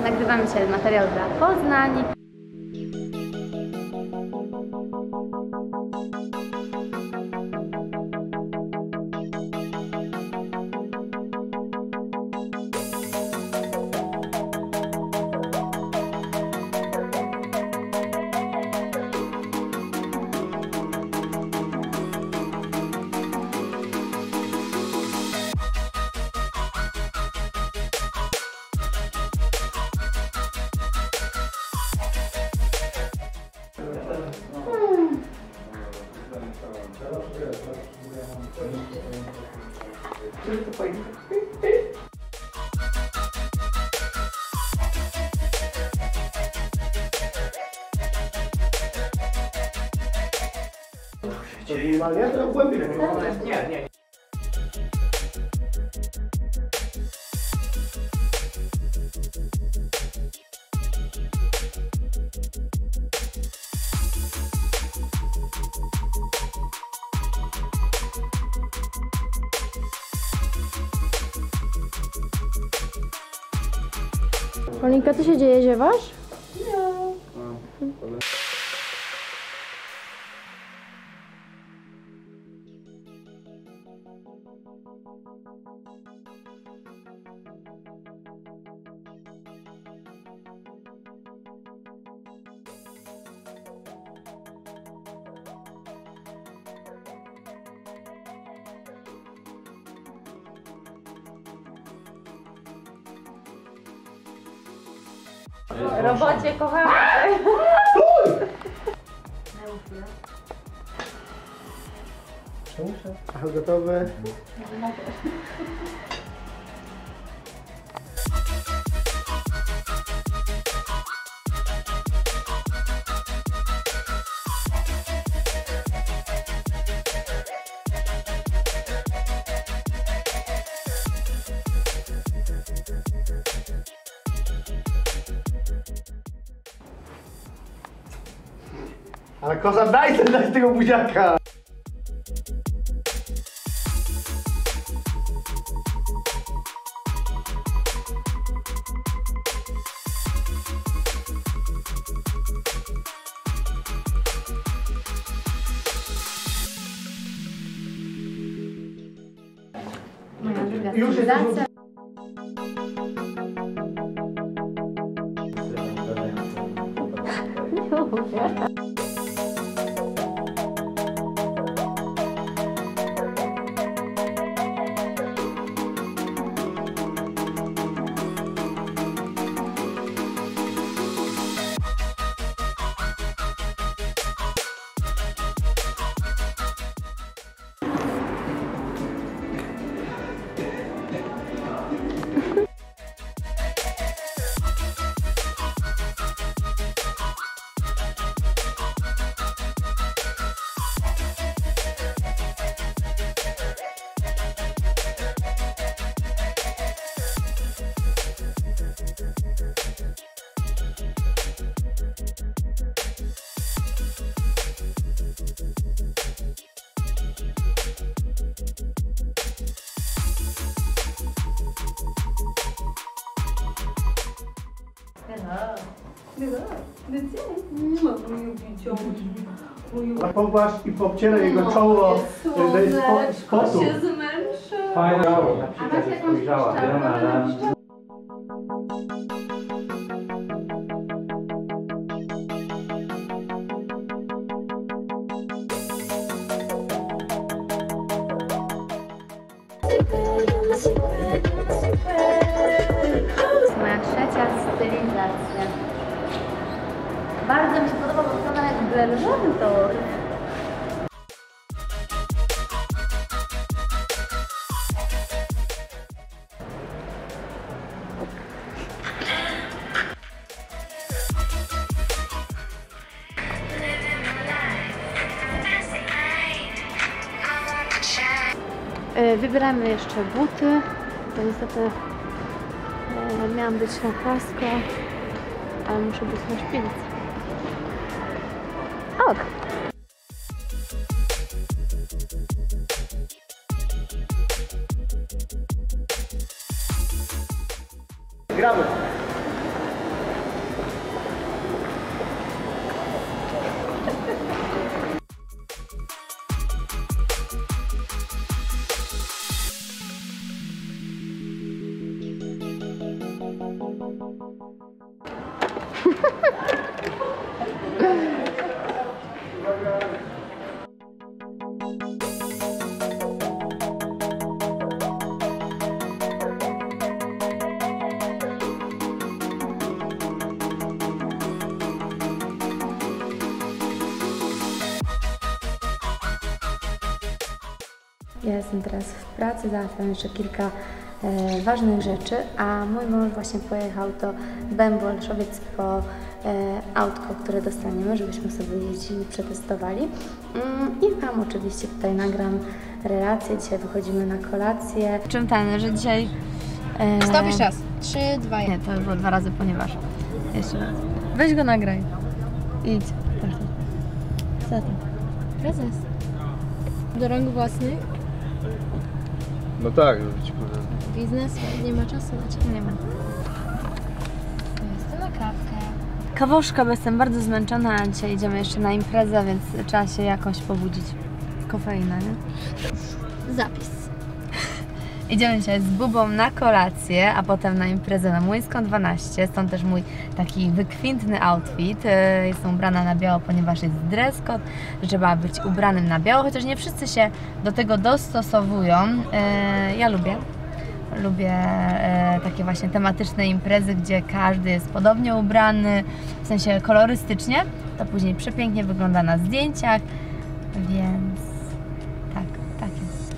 nagrywamy dzisiaj materiał dla Poznań. Minimalnie? To głębiej. Nie. Paulinka, co się dzieje? Ziewasz? Robocie, kochamy! Aha, gotowe. Ale koza, daj tego buziaka! Moja druga Już jest stylizacja. Pogłasz i popcieraj jego czoło z potu. się zmęczy. Fajnie. A masz jakąś piszczałkę? Moja trzecia stylizacja. Bardzo mi się podoba, bo wygląda jak Belwentor. Wybieramy jeszcze buty, bo niestety miałam być na płasko, ale muszę być na szpilce. Ok. Gramy. Ja jestem teraz w pracy, załatwiam jeszcze kilka ważnych rzeczy, a mój mąż właśnie pojechał do Bębłyszowiec po autko, które dostaniemy, żebyśmy sobie jeździli, przetestowali. I Wam oczywiście tutaj nagram relację. Dzisiaj wychodzimy na kolację. Czym ten, że dzisiaj... Stop jeszcze raz. 3, 2, 1. Nie, to już było 2 razy, ponieważ... Jeszcze raz. Weź go nagraj. Idź. Co to? Prezes. Do rąk własnych. No tak, żeby ci powiem. Biznes nie ma czasu na ciebie. Nie ma. To jest na kawkę. Kawoszka, bo jestem bardzo zmęczona, a dzisiaj idziemy jeszcze na imprezę, więc trzeba się jakoś pobudzić. Kofeina, nie? Zapis. Idziemy dzisiaj z Bubą na kolację, a potem na imprezę na Młyńską 12. Stąd też mój taki wykwintny outfit. Jestem ubrana na biało, ponieważ jest dress code, że trzeba być ubranym na biało, chociaż nie wszyscy się do tego dostosowują. Ja lubię takie właśnie tematyczne imprezy, gdzie każdy jest podobnie ubrany, w sensie kolorystycznie. To później przepięknie wygląda na zdjęciach, więc tak jest.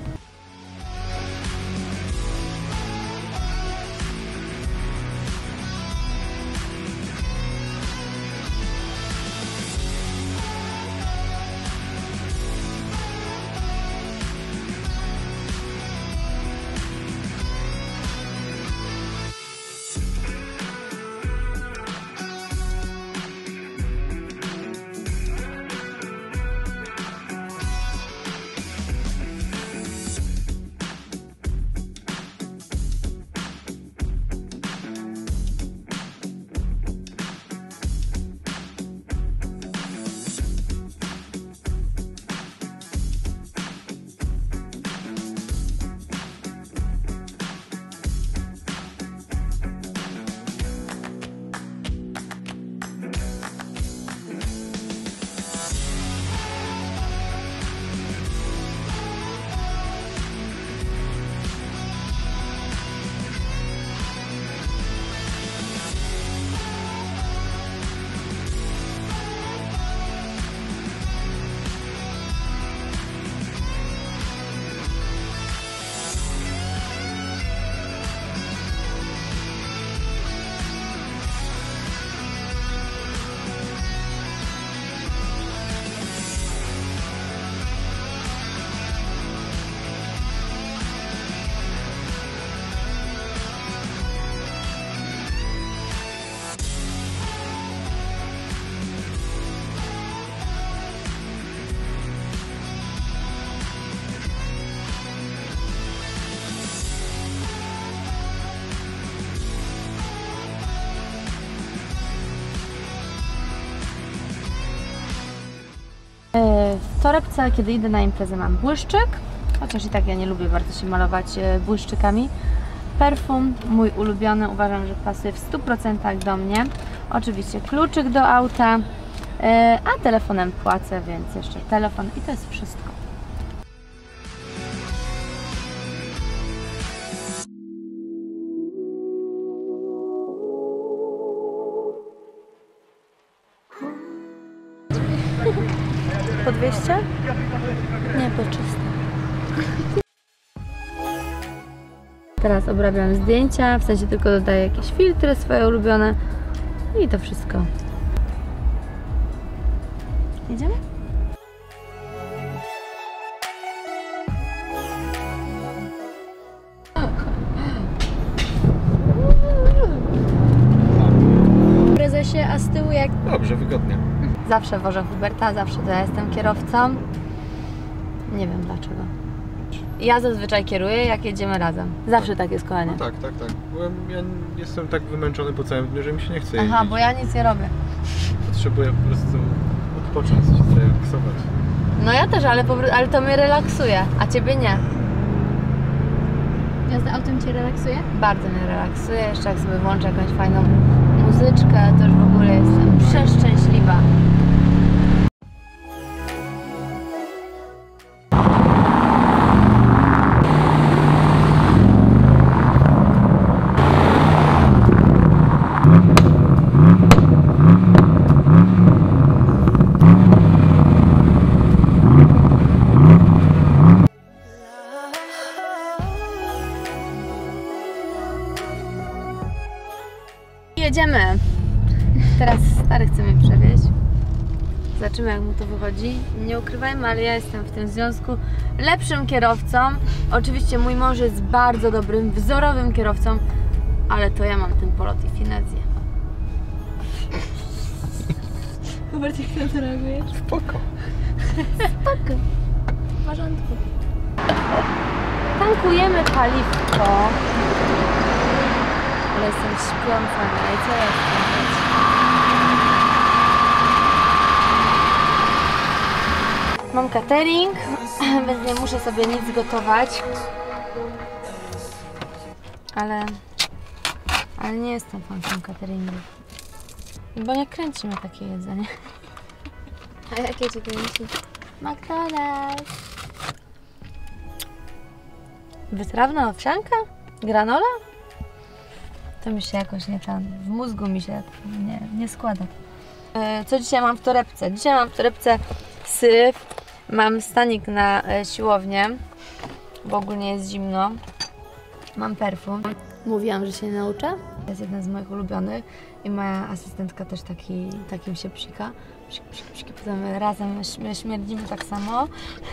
W torebce, kiedy idę na imprezę, mam błyszczyk, chociaż i tak ja nie lubię bardzo się malować błyszczykami. Perfum, mój ulubiony, uważam, że pasuje w 100% do mnie. Oczywiście kluczyk do auta, a telefonem płacę, więc jeszcze telefon i to jest wszystko. Po 200? Nie, po 300. Teraz obrabiam zdjęcia, w sensie tylko dodaję jakieś filtry swoje ulubione i to wszystko. Idziemy? Prezesie, a z tyłu jak... Dobrze, wygodnie. Zawsze wożę Huberta, zawsze to ja jestem kierowcą. Nie wiem dlaczego. Ja zazwyczaj kieruję, jak jedziemy razem. Zawsze tak jest, kochanie. No tak. Bo ja jestem tak wymęczony po całym dniu, że mi się nie chce jeździć. Aha, bo ja nic nie robię. Potrzebuję po prostu odpocząć, się zrelaksować. No ja też, ale to mnie relaksuje, a ciebie nie. Jazda autem cię relaksuje? Bardzo mnie relaksuje, jeszcze jak sobie włączę jakąś fajną muzyczkę, to już w ogóle jestem przeszczęśliwa. jedziemy. Teraz stary chce mnie przewieźć. Zobaczymy, jak mu to wychodzi. Nie ukrywajmy, ale ja jestem w tym związku lepszym kierowcą. Oczywiście mój mąż jest bardzo dobrym, wzorowym kierowcą, ale to ja mam ten polot i finezję. Hubert, jak na to reagujesz? Spoko. Spoko. W porządku. Tankujemy paliwko. Ale jestem śpiąca, no i co ja chcę robić? Mam catering, więc nie muszę sobie nic gotować. Ale nie jestem fanką cateringu. Bo nie kręci mnie takie jedzenie. A jakie cię kręci? McDonald's. Wytrawna owsianka? Granola? To mi się jakoś nie tam, w mózgu mi się nie składa. Co dzisiaj mam w torebce? Dzisiaj mam w torebce syf, mam stanik na siłownię, bo ogólnie jest zimno. Mam perfum. Mówiłam, że się nie nauczę. To jest jeden z moich ulubionych i moja asystentka też takim się psika. Psik, potem razem śmierdzimy tak samo.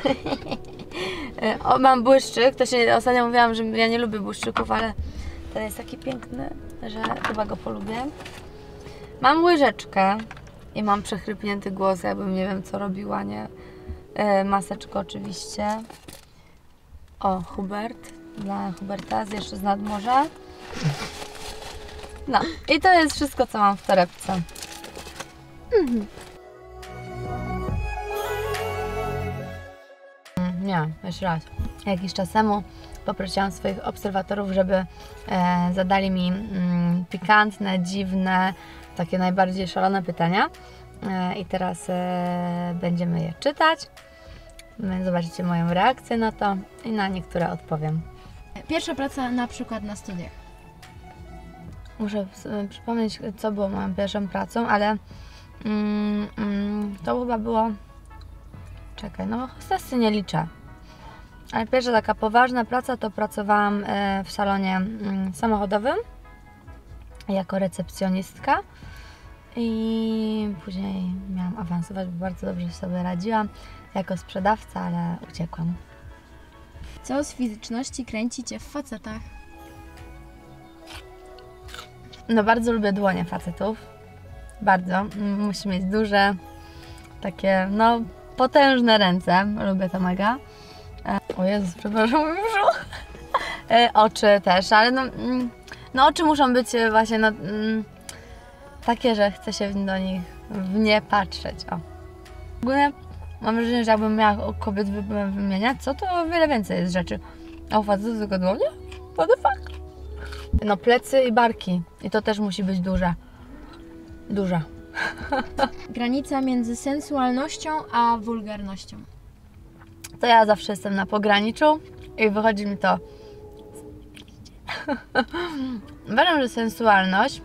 Mam błyszczyk, ostatnio mówiłam, że ja nie lubię błyszczyków, ale ten jest taki piękny, że chyba go polubię. Mam łyżeczkę i mam przechrypnięty głos, jakbym nie wiem co robiła, nie? Maseczkę oczywiście. O, Hubert. Dla Huberta, jeszcze z nadmorza. No, i to jest wszystko, co mam w torebce. Nie, jeszcze raz. Jakiś czas temu poprosiłam swoich obserwatorów, żeby zadali mi pikantne, dziwne, takie najbardziej szalone pytania. I teraz będziemy je czytać. Zobaczycie moją reakcję na to i na niektóre odpowiem. Pierwsza praca na przykład na studiach. Muszę przypomnieć, co było moją pierwszą pracą, ale to chyba było... Czekaj, no hostessy nie liczę. Ale pierwsza taka poważna praca to pracowałam w salonie samochodowym jako recepcjonistka i później miałam awansować, bo bardzo dobrze sobie radziłam jako sprzedawca, ale uciekłam. Co z fizyczności kręci cię w facetach? No bardzo lubię dłonie facetów. Bardzo. Musi mieć duże, takie no potężne ręce. Lubię to mega. O Jezus, przepraszam, mój brzuch. Oczy też, ale no oczy muszą być właśnie takie, że chce się do nich w nie patrzeć. O. Ogólnie mam wrażenie, że jakbym miała kobiet wymieniać, to o wiele więcej jest rzeczy. A u facetów tylko dłonie? What the fuck? No plecy i barki. I to też musi być duże. Duża. Granica między sensualnością a wulgarnością. To ja zawsze jestem na pograniczu i wychodzi mi to. Uważam, że sensualność,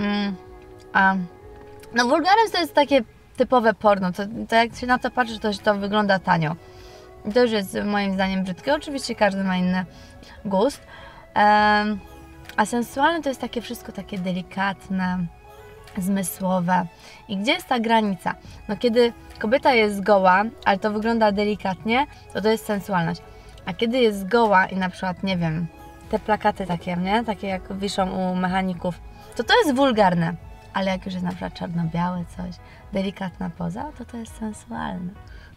no wulgaryzm to jest takie typowe porno, to jak się na to patrzy, to wygląda tanio. I to już jest moim zdaniem brzydkie. Oczywiście każdy ma inny gust. A sensualne to jest takie wszystko takie delikatne, zmysłowe. I gdzie jest ta granica? No kiedy kobieta jest goła, ale to wygląda delikatnie, to jest sensualność. A kiedy jest goła i na przykład, nie wiem, te plakaty takie, nie? Takie jak wiszą u mechaników, to jest wulgarne. Ale jak już jest na przykład czarno-białe coś, delikatna poza, to jest sensualne.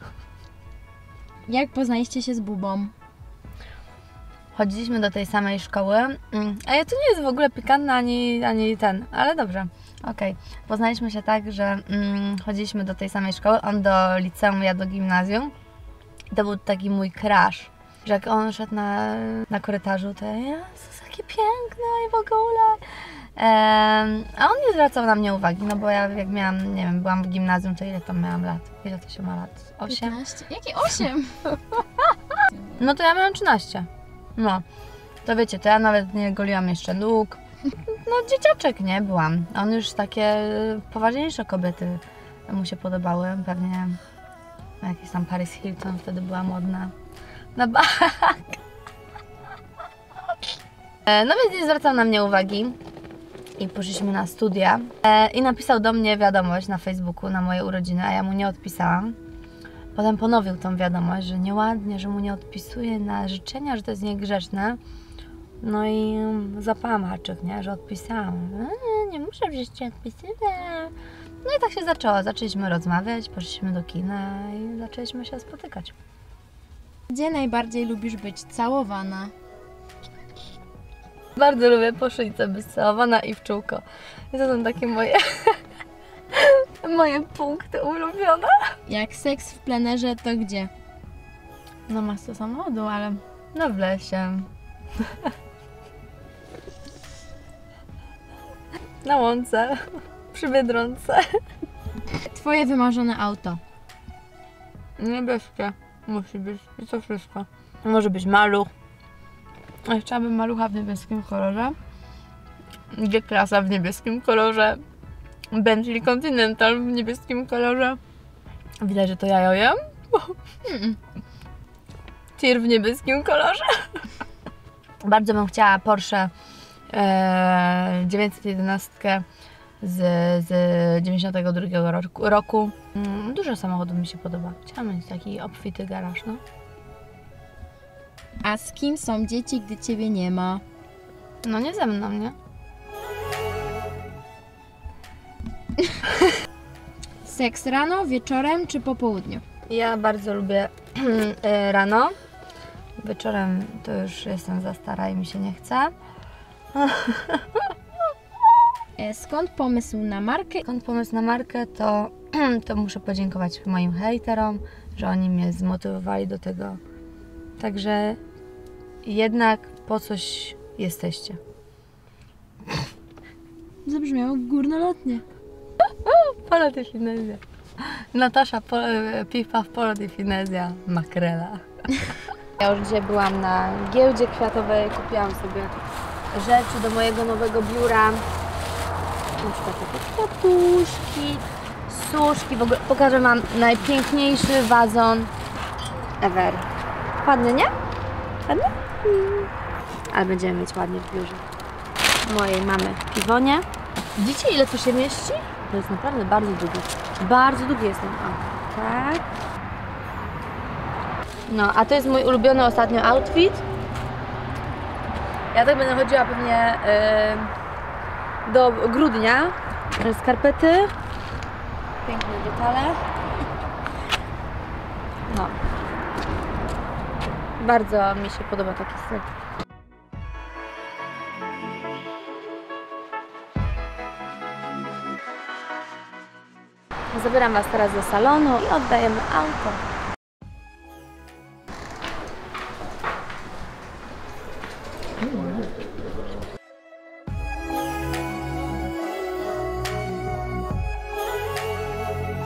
Jak poznaliście się z Bubą? Chodziliśmy do tej samej szkoły, a to nie jest w ogóle pikantne ani ten, ale dobrze, okej. Poznaliśmy się tak, że chodziliśmy do tej samej szkoły, on do liceum, ja do gimnazjum. I to był taki mój crush, że jak on szedł na korytarzu, to Jezus, jakie piękne i w ogóle. A on nie zwracał na mnie uwagi, no bo ja jak miałam, nie wiem, byłam w gimnazjum, to ile tam miałam lat? Ile to się ma lat? 8? 15? Jakie 8? No to ja miałam 13. No, to wiecie, to ja nawet nie goliłam jeszcze nóg. No dzieciaczek, nie, byłam. On już takie poważniejsze kobiety mu się podobały, pewnie jakiś tam Paris Hilton wtedy była modna. Na bank. No więc nie zwracał na mnie uwagi. i poszliśmy na studia i napisał do mnie wiadomość na Facebooku na moje urodziny, a ja mu nie odpisałam. Potem ponowił tą wiadomość, że nieładnie, że mu nie odpisuje na życzenia, że to jest niegrzeczne. No i zapałam haczyk, nie? Że odpisałam. Nie muszę przecież ci odpisywać. No i tak się zaczęło. Zaczęliśmy rozmawiać, poszliśmy do kina i zaczęliśmy się spotykać. Gdzie najbardziej lubisz być całowana? Bardzo lubię po szyjce być całowana i w czółko. I to są takie moje moje punkty ulubione. Jak seks w plenerze, to gdzie? No masę samochodu, ale no w lesie. Na łące, przy Biedronce. Twoje wymarzone auto? Niebieskie musi być i to wszystko. Może być maluch. Ja chciałabym malucha w niebieskim kolorze. G-klasa w niebieskim kolorze. Bentley Continental w niebieskim kolorze. Widać, że to ja jem. Tir w niebieskim kolorze. Bardzo bym chciała Porsche 911 z 92 roku. Dużo samochodów mi się podoba. Chciałam mieć taki obfity garaż, no. A z kim są dzieci, gdy ciebie nie ma? No nie ze mną, nie? Seks rano, wieczorem czy po południu? Ja bardzo lubię rano. Wieczorem to już jestem za stara i mi się nie chce. Skąd pomysł na markę? Skąd pomysł na markę, to muszę podziękować moim hejterom, że oni mnie zmotywowali do tego. Także jednak po coś jesteście. Zabrzmiało górnolotnie. Polo di Finezja. Natasza Pipa w Polo di Finezja. Makrela. Ja już dzisiaj byłam na giełdzie kwiatowej, kupiłam sobie rzeczy do mojego nowego biura. Na przykład takie kwiatuszki, suszki. W ogóle pokażę Wam najpiękniejszy wazon ever. Ładny, nie? Ładny? Ale będziemy mieć ładnie w biurze. Mojej mamy w piwonie. Widzicie, ile tu się mieści? To jest naprawdę bardzo długi. Bardzo długi jest ten outfit, tak? No, a to jest mój ulubiony ostatnio outfit. Ja tak będę chodziła pewnie do grudnia. Skarpety. Piękne detale. No. Bardzo mi się podoba taki styl. Zabieram Was teraz do salonu i oddajemy auto.